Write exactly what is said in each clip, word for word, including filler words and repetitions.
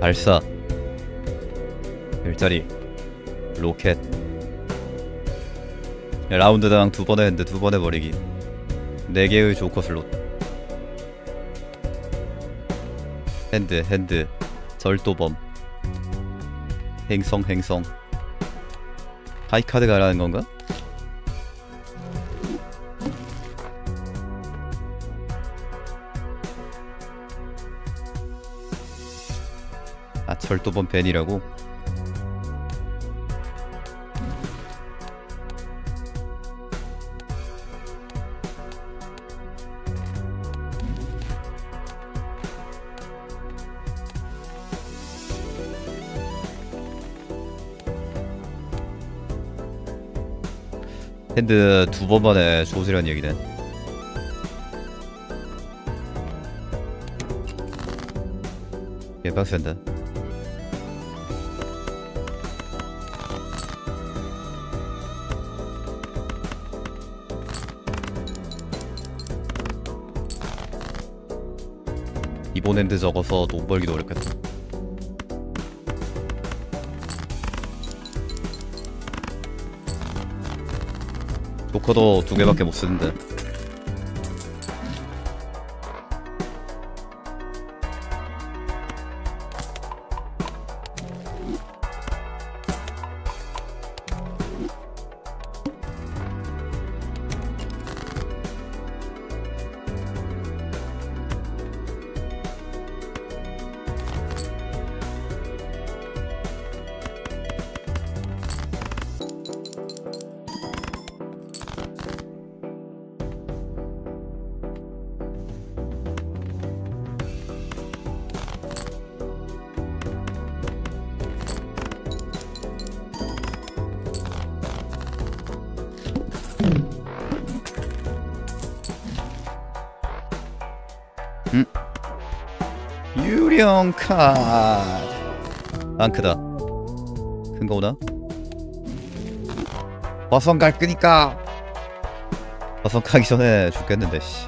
발사 일자리 로켓 라운드당 두 번의 핸드 두 번 해버리기 네 개의 조커 슬롯 핸드 핸드 절도범 행성 행성 하이카드 가라는 건가? 아 절도범 벤이라고? 핸드 두 번만에 조지란 얘기네. 개빡센다. 이번 핸드 적어서 돈 벌기도 어렵겠다. 조커도 두 개밖에 못 쓰는데. 음? 유령 카드 안 크다. 큰 거 오나? 화성 갈 거니까. 화성 가기 전에 죽겠는데 씨.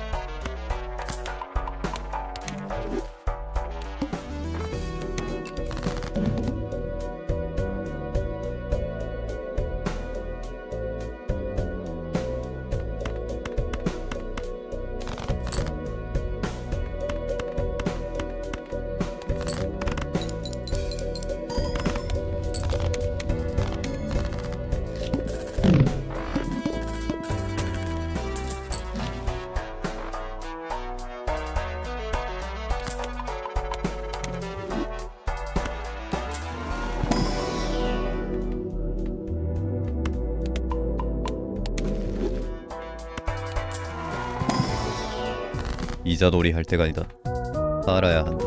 이자놀이 할 때가 아니다. 살아야 한다.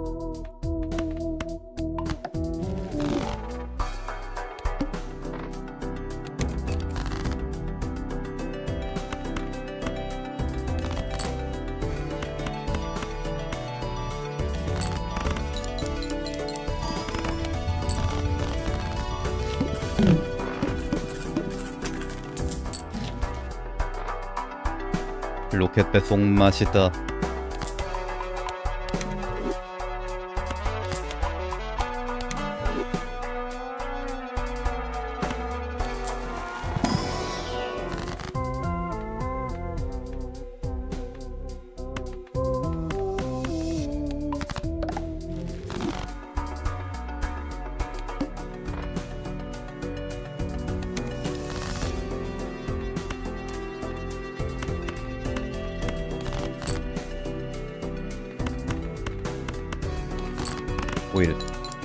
로켓 배송 맛있다. 오일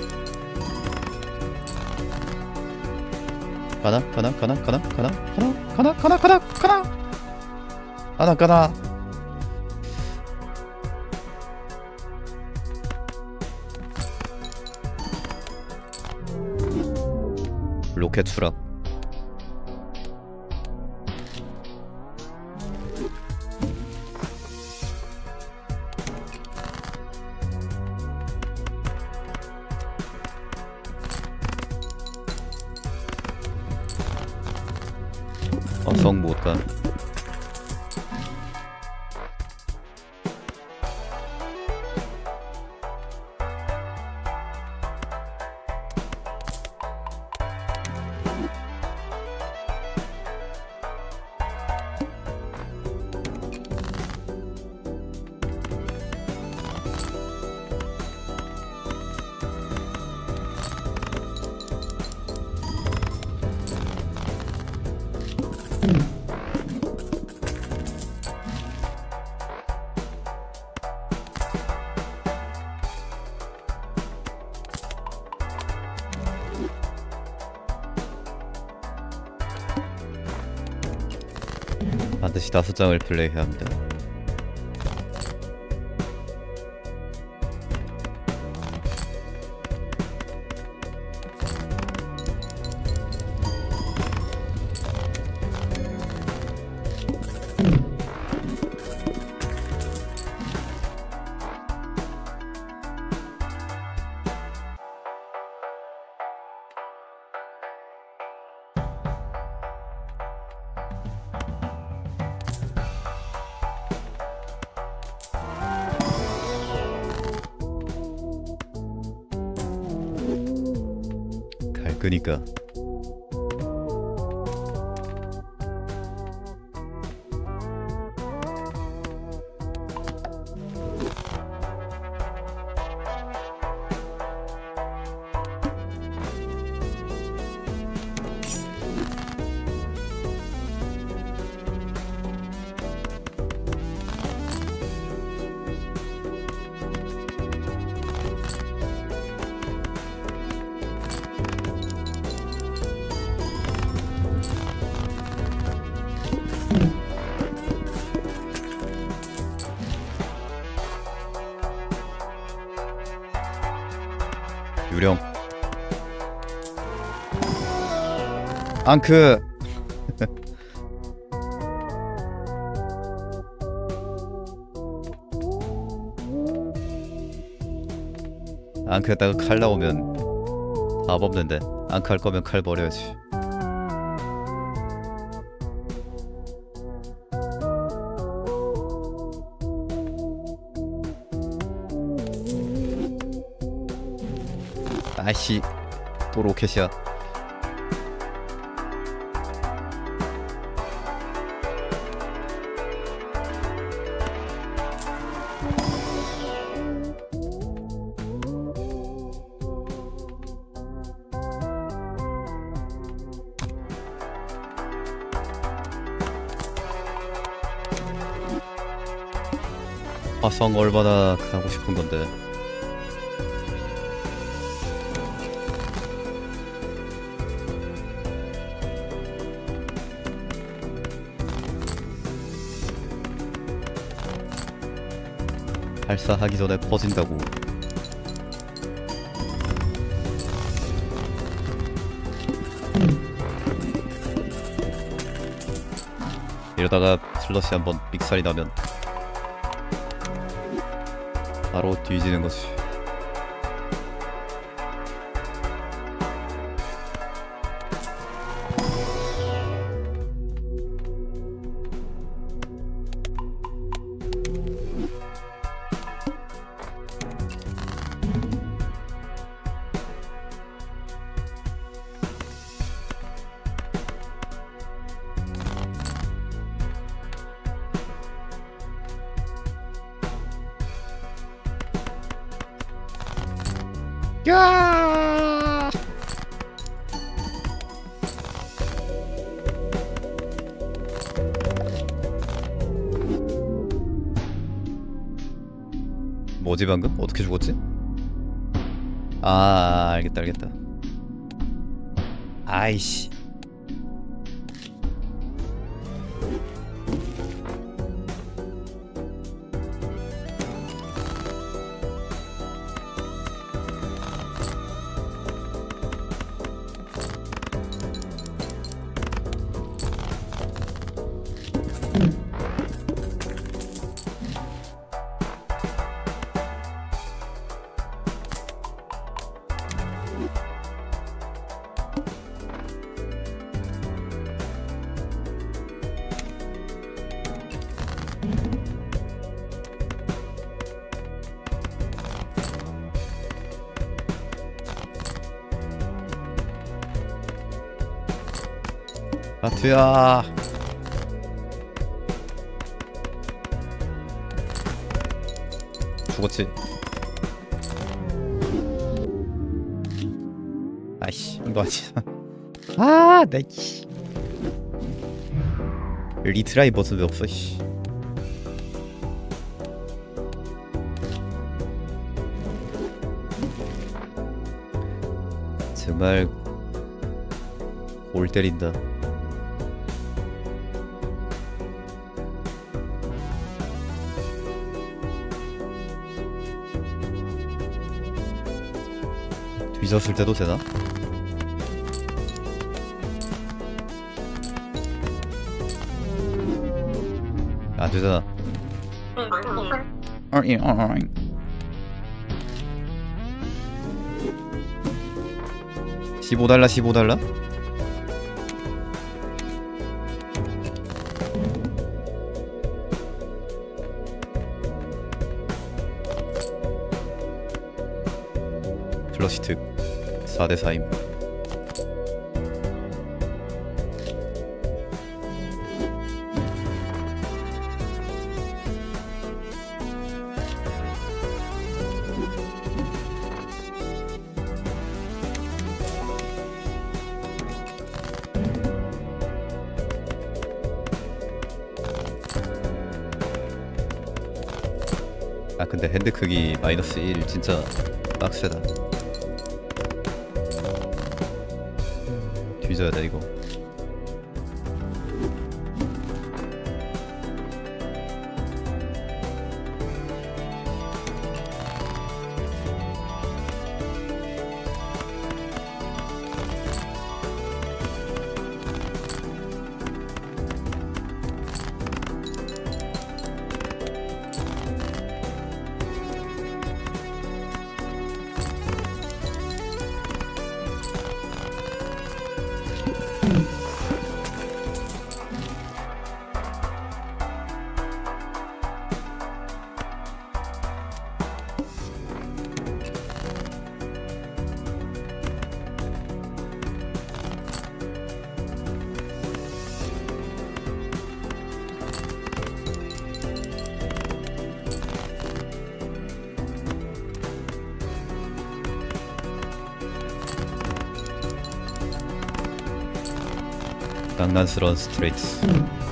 가나 가나 가나 가나 가나 가나 가나 가나 가나 가나 가나 가나 로켓 추락. 화성 못가. 반드시 다섯 장을 플레이해야 합니다. 그니까 유령 앙크 앙크에다가 칼 나오면 답 없는데 앙크 할 거면 칼 버려야지. 아이씨 또 로켓이야. 화성 얼마나 가고 싶은 건데. 발사하기 전에 퍼진다고. 이러다가 슬러시 한번 삑살이 나면 바로 뒤지는 거지. 야! 뭐지 방금? 어떻게 죽었지? 아 알겠다 알겠다. 아이씨 마트야. 죽었지. 아이씨 이거 아니야. 아 나 씨. 리트라이 버튼 왜 없어 씨. 정말 골 때린다. 뒤졌을 때도 되나? 안 되잖아. 어잉 어잉. 십오 달러 십오 달러? 플러시 특 사 대 사임. 아 근데 핸드 크기 마이너스 일 진짜 빡세다. 뒤져야 돼 이거. 낭만스러운 스트레이트.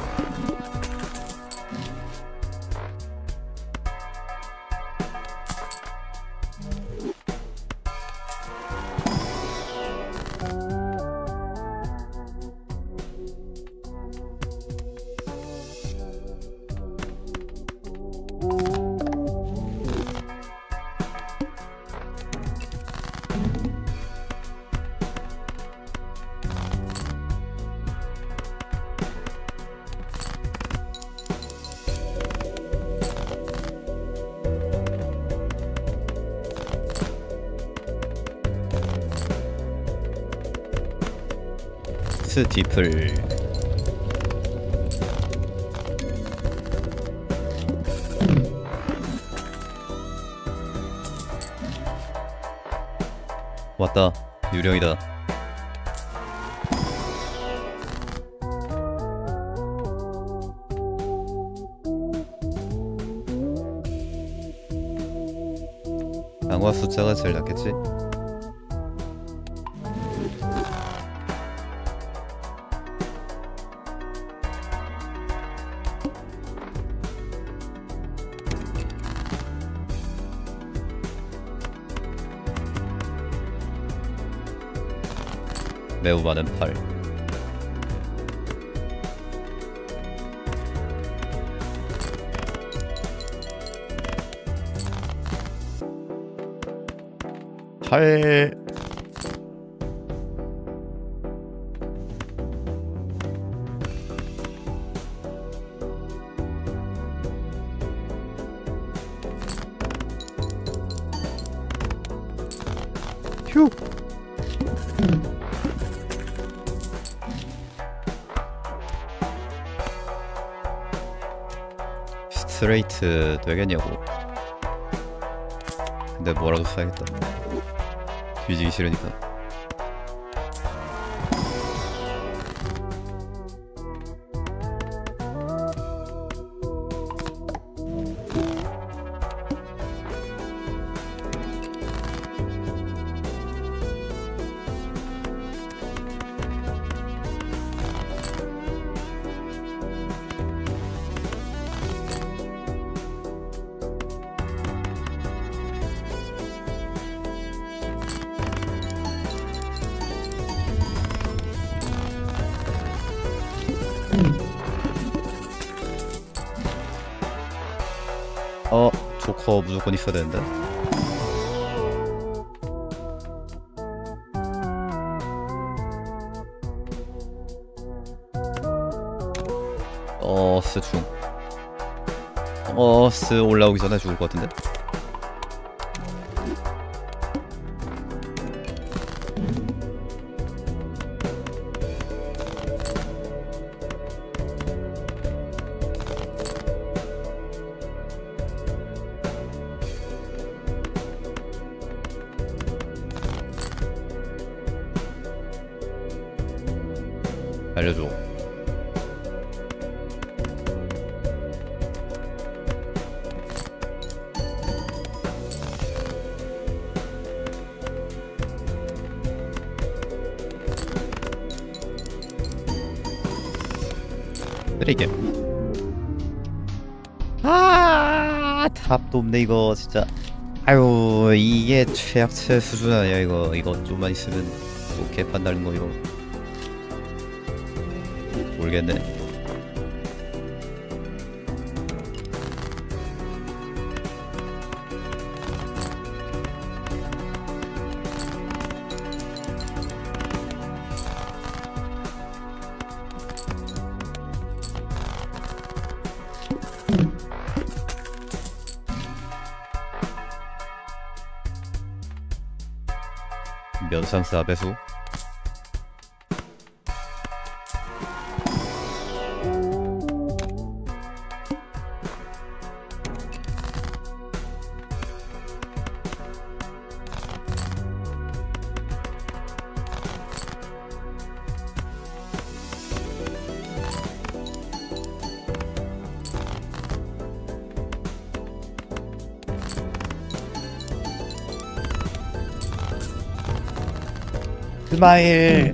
스티플. 왔다. 유령이다. 강화 숫자가 제일 낫겠지? 매우 많은 팔. 팔. 휴. 스트레이트 되겠냐고. 근데 뭐라도 써야겠다. 뒤지기 싫으니까. 어, 조커 무조건 있어야 되는데. 어스 중. 어스 올라오기 전에 죽을 것 같은데. 알려줘. 쓰레기. 아, 답도 없네 이거 진짜. 아유, 이게 최악체 수준 아니야 이거. 이거 좀만 있으면 또 개판 날린 거 이거. 모르겠네. 면상스 아배수. 스마일.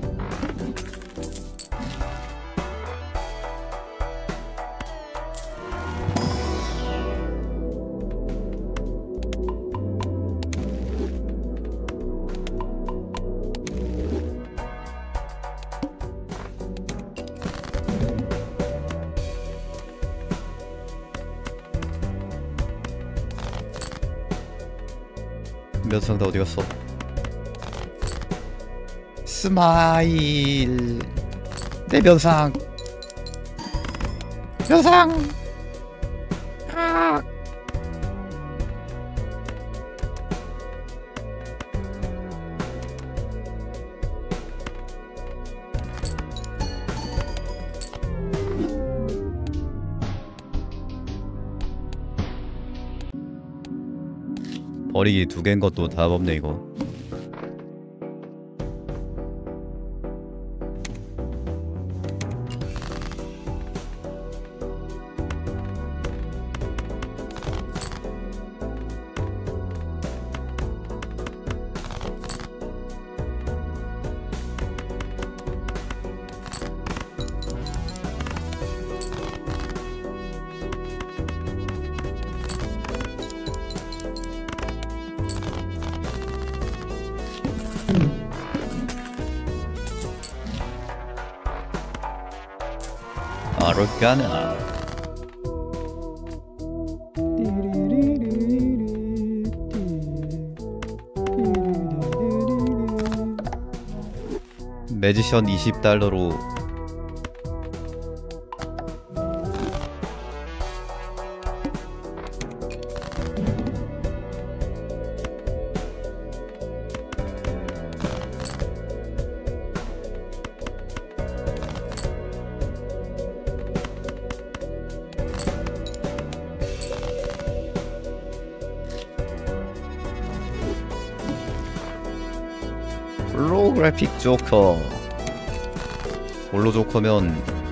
면상 다 어디 갔어? 스마일. 내 면상. 면상. 아. 버리기 두 개인 것도 답 없네 이거. 아로가나. 매지션 이십 달러로 홀로그래픽 조커. 홀로 조커면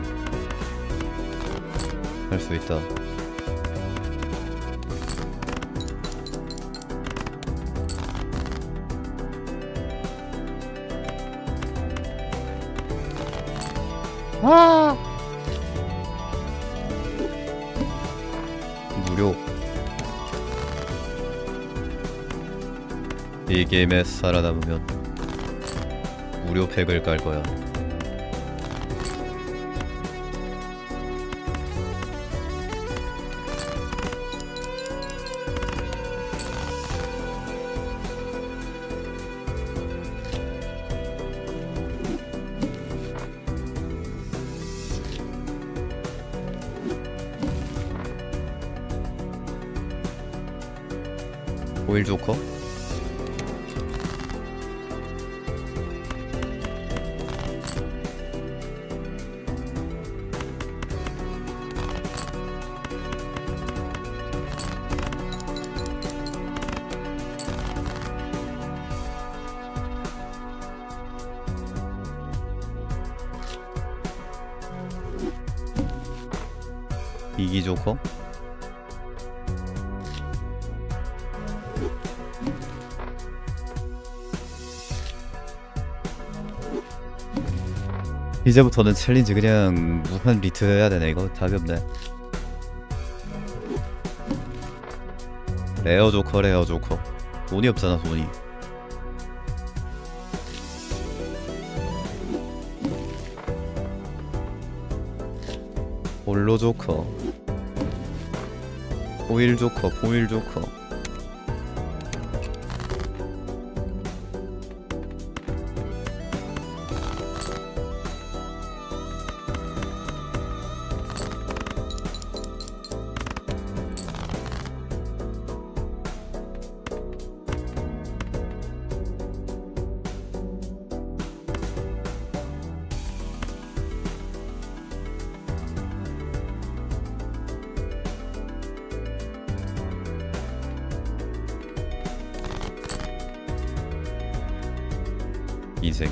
할 수 있다. 아! 무료. 이 게임에 살아남으면 무료 팩을 깔 거야. 오일 조커. 이기 조커. 이제부터는 챌린지 그냥 무한 리트 해야 되네. 이거 답이 없네. 레어 조커 레어 조커. 돈이 없잖아 돈이. 볼로 조커. 보일 조커 보일 조커. 인생.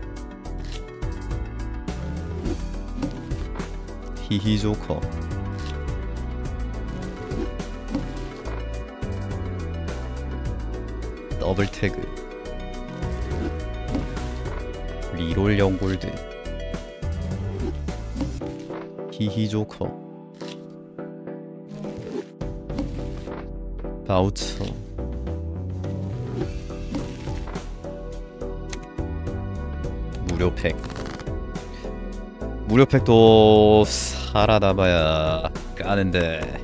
히히 조커. 더블 태그. 리롤 영골드. 히히 조커. 바우처. 무료팩. 무료팩도 살아남아야 까는데.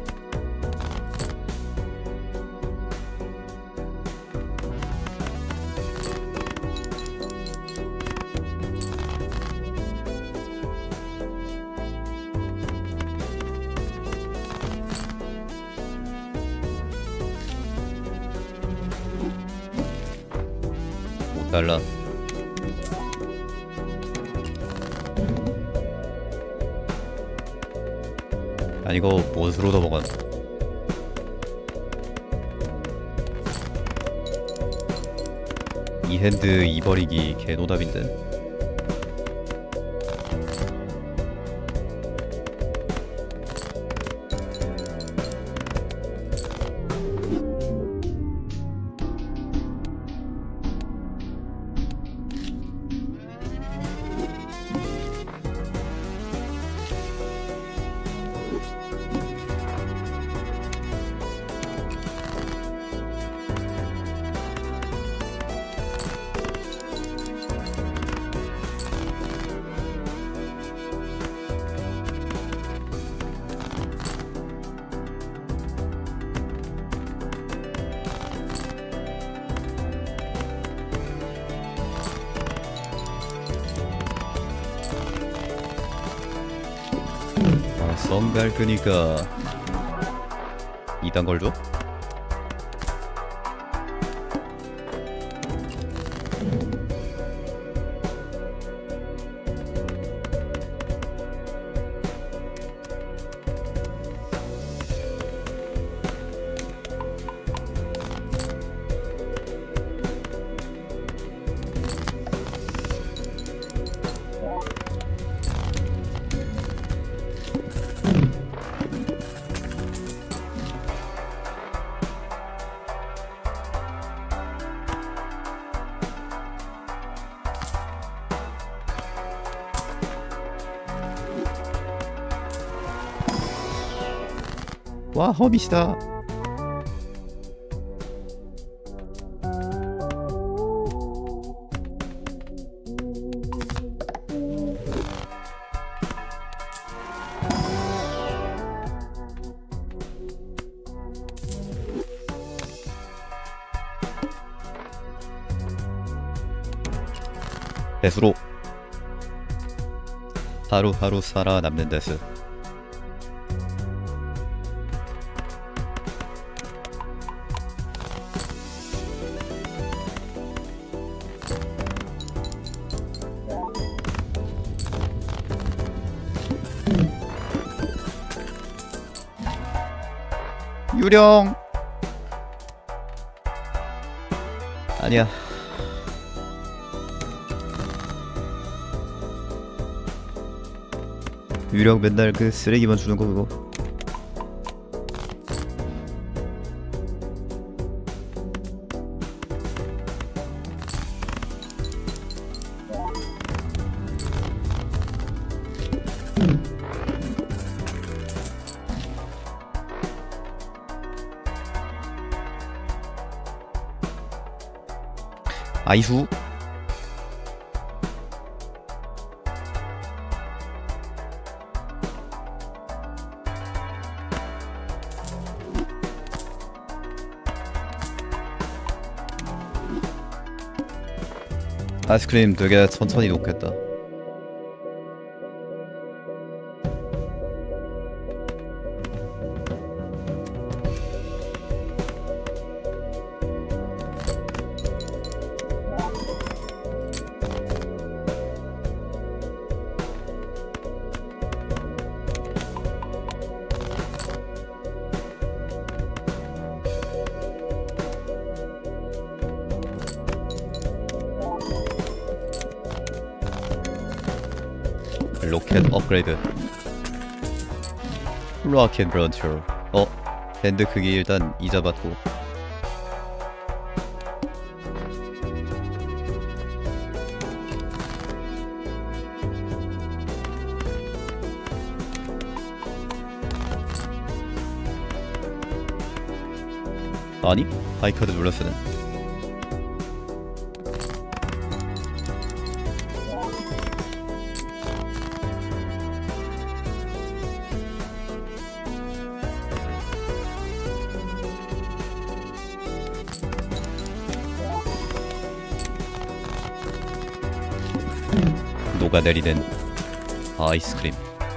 오 달러. 아니 이거 못으로 넘어간. 이 핸드 이버리기 개노답인데. 썸 갈끄니까 이딴 걸 줘? 와 허밋이다. 배수로 하루하루 살아남는 데스. 유령. 아니야. 유령 맨날 그 쓰레기만 주는 거 그거. 아이수. 아이스크림 되게 천천히 녹겠다. 로켓 업그레이드. 로켓 런처. 어? 밴드 크기 일단 이자 받고. 아니? 하이카드 눌렀으네. 녹아내리는 아이스크림.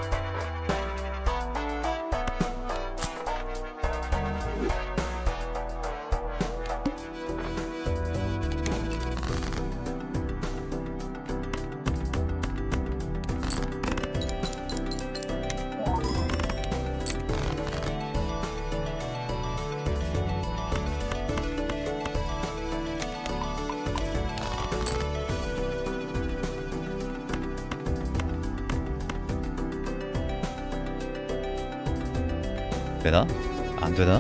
되나? 안 되나?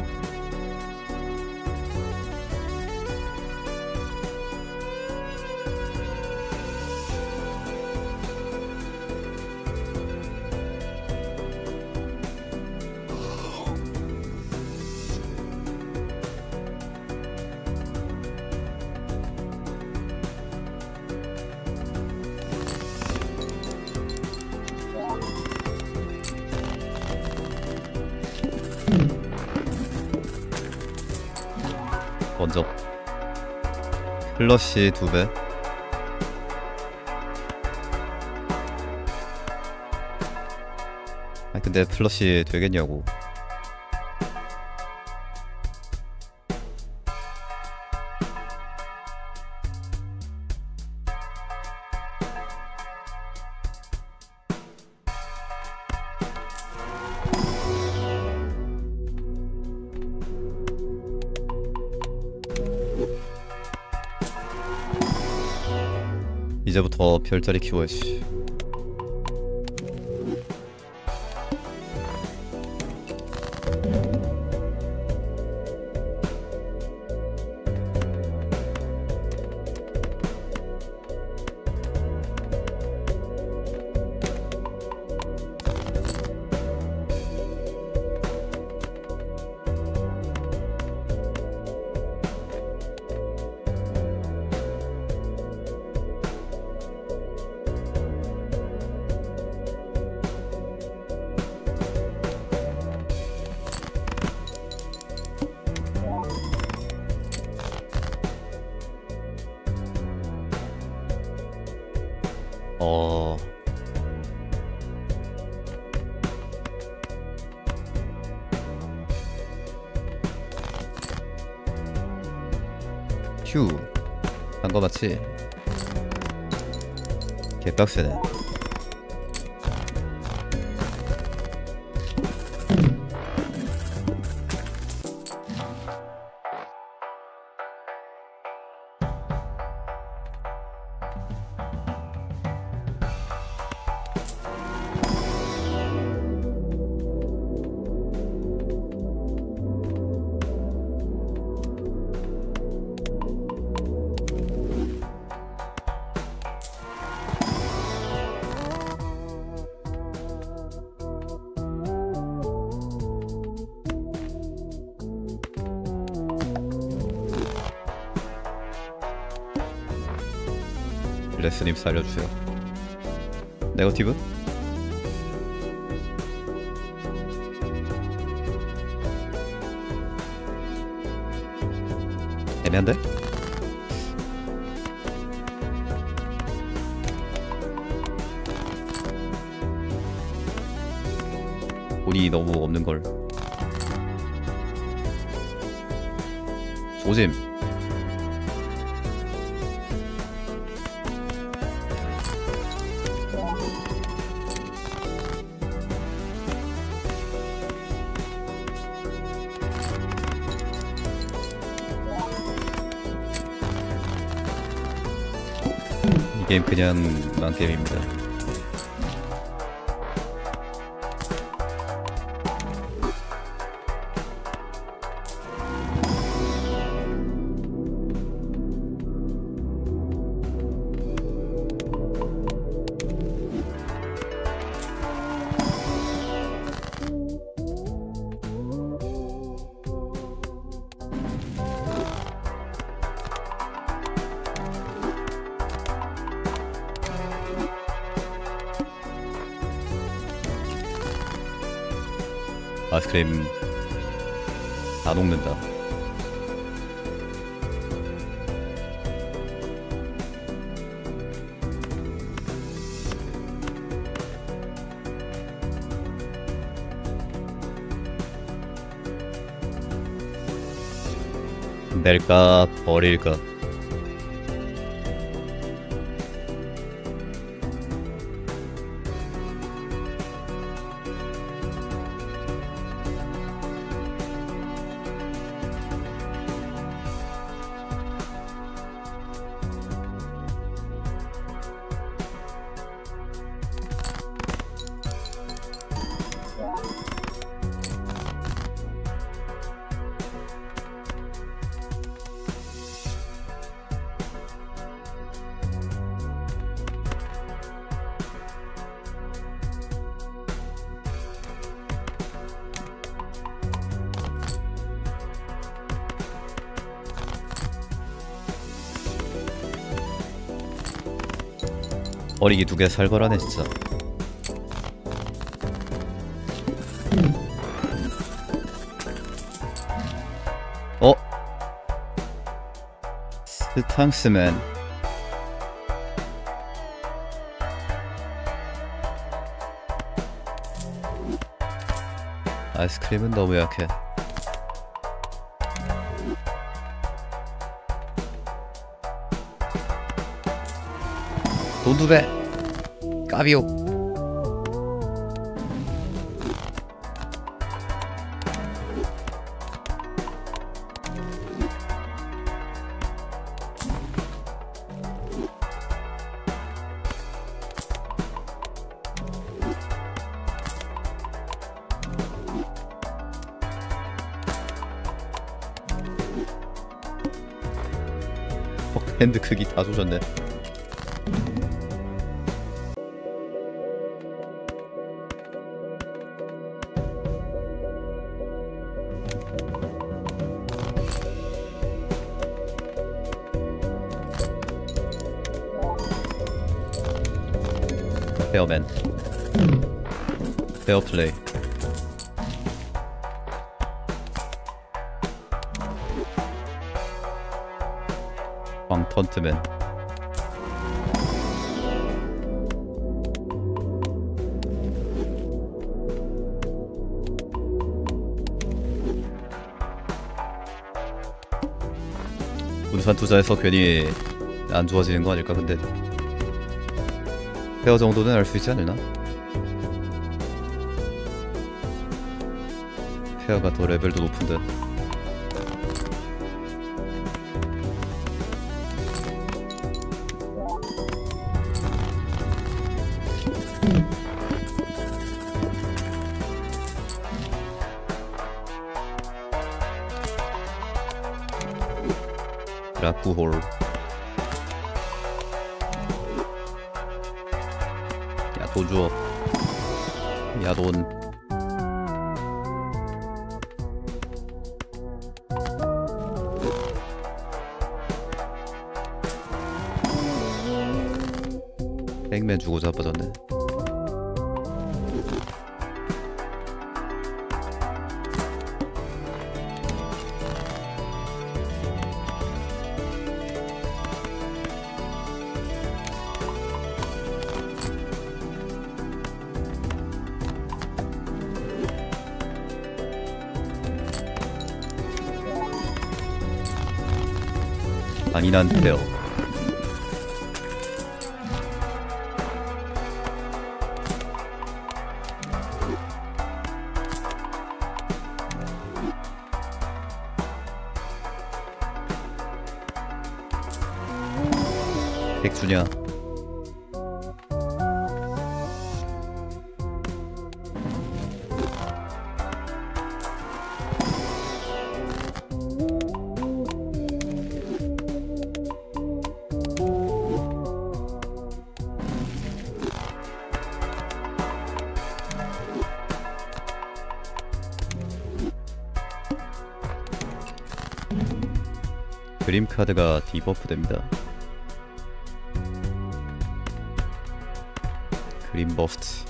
먼저 플러시 두 배. 아 근데 플러시 되겠냐고. 이제부터 별자리 키워야지. 어... 휴, 한 거 맞지? 개빡세네. 레스님 살려주세요. 네거티브? 애매한데? 돈이 너무 없는걸. 조짐. 이 게임 그냥 망게임입니다. 아이스크림 다 녹는다. 낼까 버릴까? 어리기 두 개 살벌하네 진짜. 어? 스탕스맨. 아이스크림은 너무 약해. 돈 두 배 까비오. 어, 핸드 크기 다 조졌네. 페어맨. 페어플레이. 광턴트맨. 분산 투자해서 괜히 안 좋아지는 거 아닐까 근데. 페어 정도는 알 수 있지 않을나? 페어가 더 레벨도 높은데. 라쿠홀. 야, 돈 주어. 야, 돈. 백맨 주고 자빠졌네. 잔인한 페어. 백수냐? 그림 카드가 디버프 됩니다. 그림 버스트.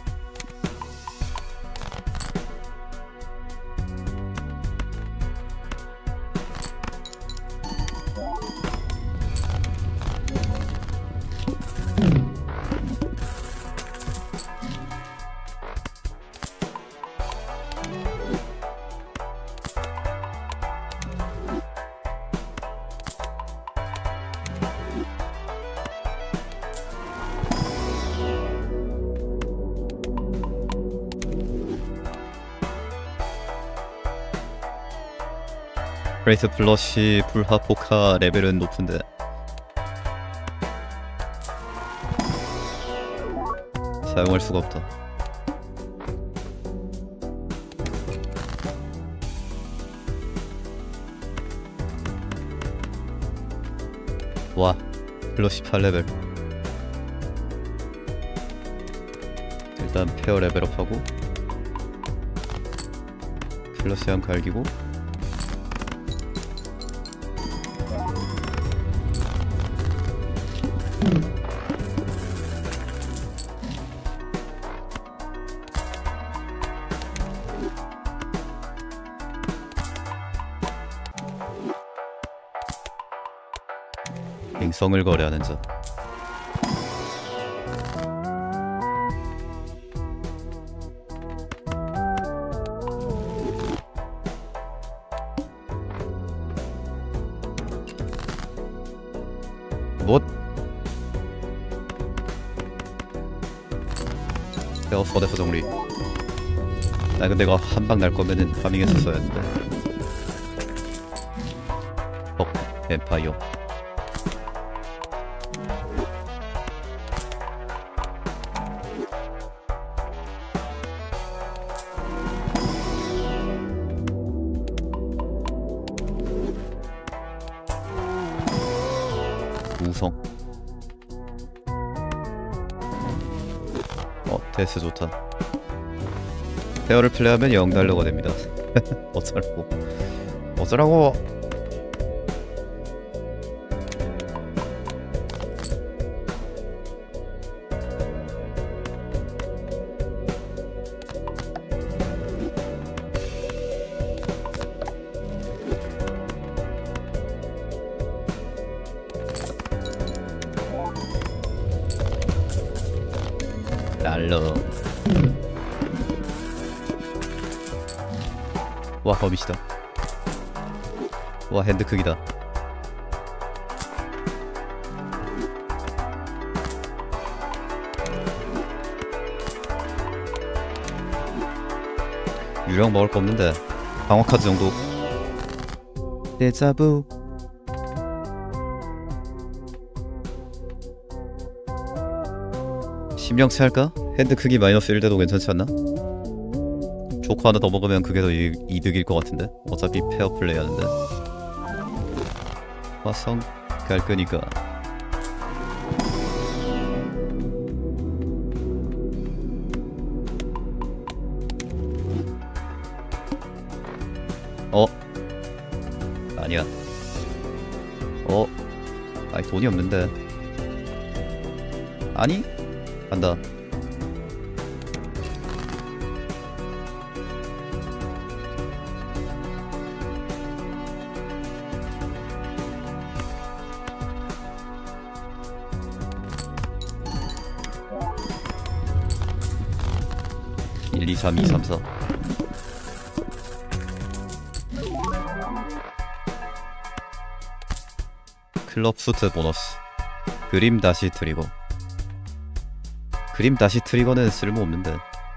그레이트 플러시 불하포카 레벨은 높은데 사용할 수가 없다. 와, 플러시 팔 레벨. 일단 페어 레벨업하고 플러시 한 갈기고 갱성을 거래하는 자. 뭐? 페어 서대서 정리. 나 근데 이거 한방 날 거면은 파밍했었어야 했는데. 어, 뱀파이어. 우성. 어, 데스 좋다. 페어를 플레이하면 영 달러가 됩니다. 어쩌라고 어쩌라고. 달러. 와, 거미시다. 와, 핸드 크기다. 유령 먹을 거 없는데 강화카드 정도. 데자부. 심령치 할까? 핸드 크기 마이너스 일 돼도 괜찮지 않나? 조커 하나 더 먹으면 그게 더 이, 이득일 것 같은데? 어차피 페어 플레이 하는데. 화성 갈 거니까. 어? 아니야. 어? 아니 돈이 없는데. 아니? 간다. 일, 이, 삼, 이, 삼, 사. 클럽 수트 보너스. 그림 다시 트리거. 그림 다시 트리거는 쓸모없는데.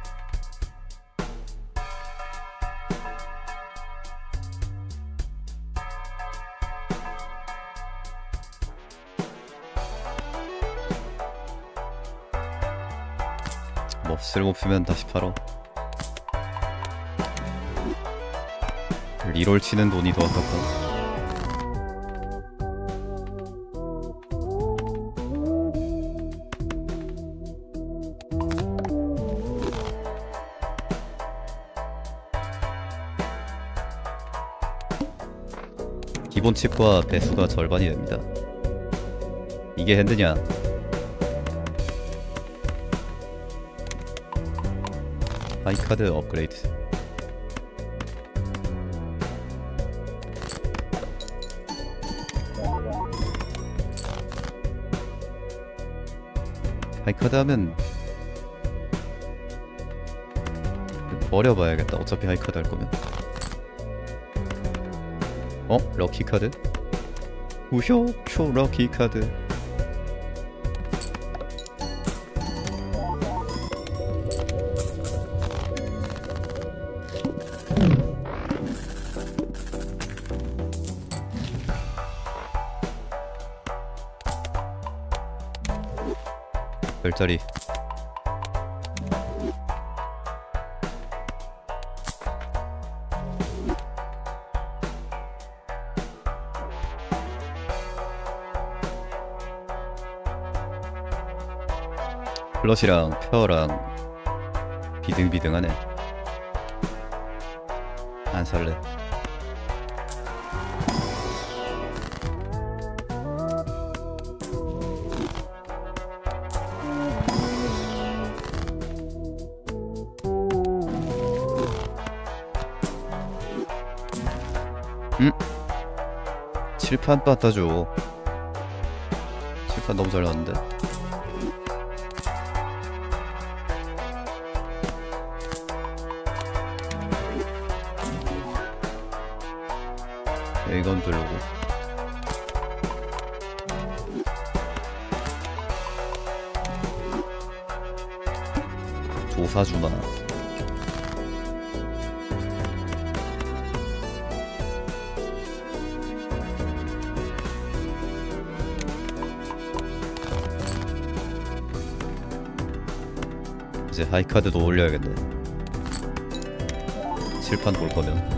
뭐 쓸모없으면 다시 팔어. 리롤 치는 돈이 더 아깝다. 기본 칩과 배수가 절반이 됩니다. 이게 핸드냐? 하이카드 업그레이드. 하이카드 하면 버려봐야겠다. 어차피 하이카드 할 거면. 어? 럭키 카드? 우효! 초 럭키 카드. 별자리. 플러시랑 페어랑 비등비등하네. 안 살래. 음? 칠판 빠따줘. 칠판 너무 잘 나왔는데. 이건 별로고. 조사주마. 이제 하이카드도 올려야겠네. 칠판 볼 거면.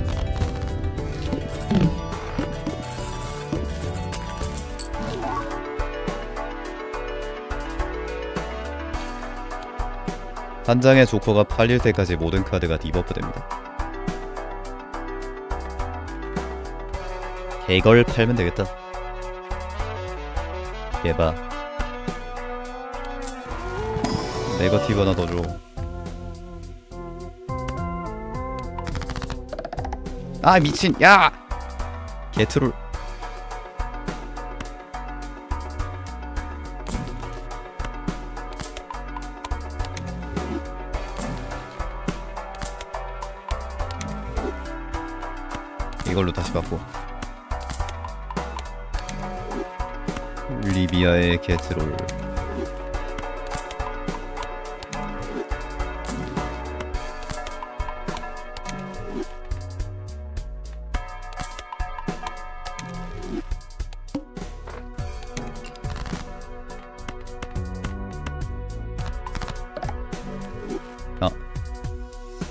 한 장의 조커가 팔릴 때까지 모든 카드가 디버프됩니다. 이걸 팔면 되겠다. 예봐. 네거티브 하나 더 줘. 아 미친. 야! 개트롤. 이걸로 다시 받고. 리비아의 게트롤.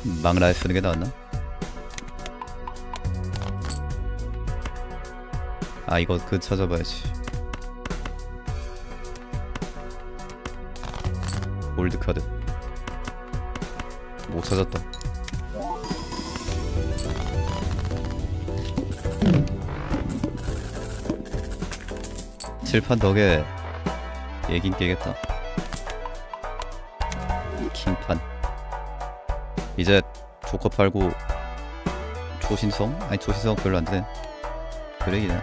망라에 쓰는 게 나았나? 아 이거 그 찾아봐야지. 골드 카드 못 찾았다. 칠판 덕에 얘긴 깨겠다. 킹판 이제 조커 팔고 초신성? 아니 초신성 별로 안되네. 그래이네.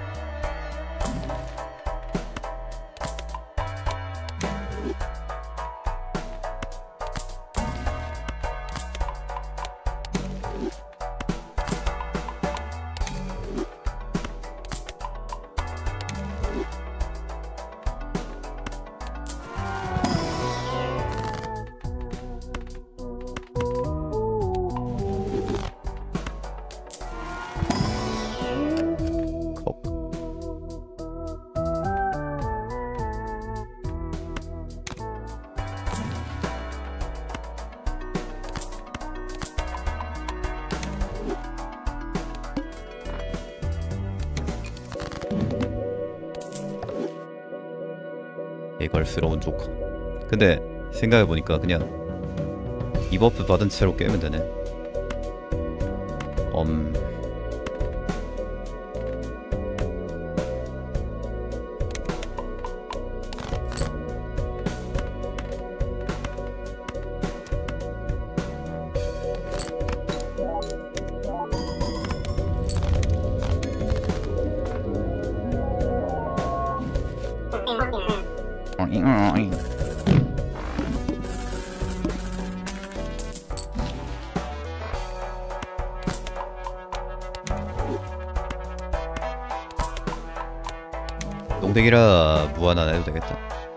개걸스러운 조커. 근데 생각해보니까 그냥 디버프 받은 채로 깨면 되네. 음... 농대기라 무한 안 해도 되겠다.